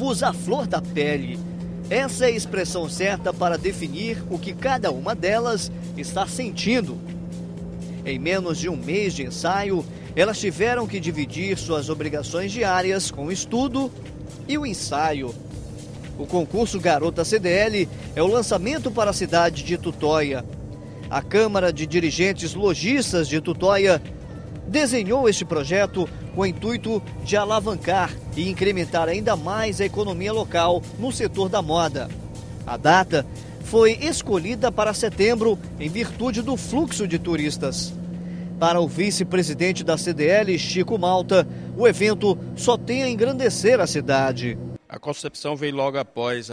nervos à flor da pele. Essa é a expressão certa para definir o que cada uma delas está sentindo. Em menos de um mês de ensaio, elas tiveram que dividir suas obrigações diárias com o estudo e o ensaio. O concurso Garota CDL é o lançamento para a cidade de Tutóia. A Câmara de Dirigentes Lojistas de Tutóia desenhou este projeto com o intuito de alavancar e incrementar ainda mais a economia local no setor da moda. A data foi escolhida para setembro em virtude do fluxo de turistas. Para o vice-presidente da CDL, Chico Malta, o evento só tem a engrandecer a cidade. A concepção veio logo após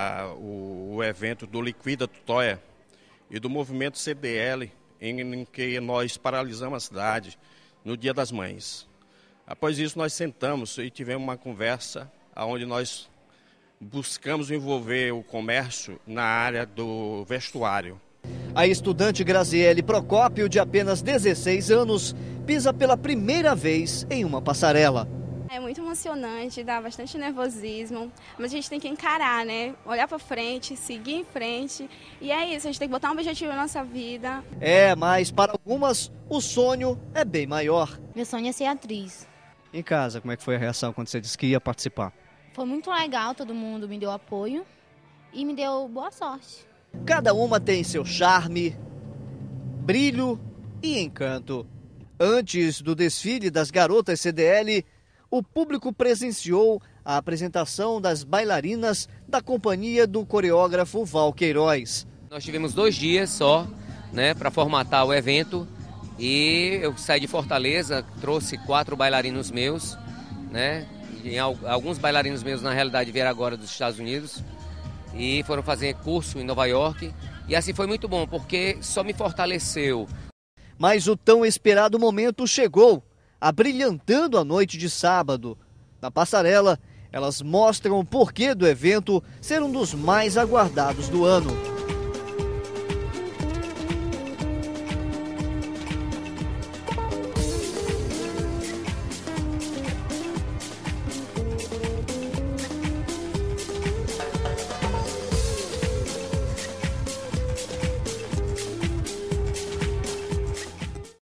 o evento do Liquida Tutóia e do movimento CDL, em que nós paralisamos a cidade no Dia das Mães. Após isso, nós sentamos e tivemos uma conversa onde nós buscamos envolver o comércio na área do vestuário. A estudante Graziele Procópio, de apenas 16 anos, pisa pela primeira vez em uma passarela. É muito emocionante, dá bastante nervosismo, mas a gente tem que encarar, né? Olhar para frente, seguir em frente. E é isso, a gente tem que botar um objetivo na nossa vida. Mas para algumas, o sonho é bem maior. Meu sonho é ser atriz. Em casa, como é que foi a reação quando você disse que ia participar? Foi muito legal, todo mundo me deu apoio e me deu boa sorte. Cada uma tem seu charme, brilho e encanto. Antes do desfile das garotas CDL, o público presenciou a apresentação das bailarinas da companhia do coreógrafo Val Queiroz. Nós tivemos 2 dias só, né, para formatar o evento, e eu saí de Fortaleza, trouxe 4 bailarinos meus, né, e alguns bailarinos meus na realidade vieram agora dos Estados Unidos e foram fazer curso em Nova York, e assim foi muito bom, porque só me fortaleceu. Mas o tão esperado momento chegou, abrilhantando a noite de sábado. Na passarela, elas mostram o porquê do evento ser um dos mais aguardados do ano.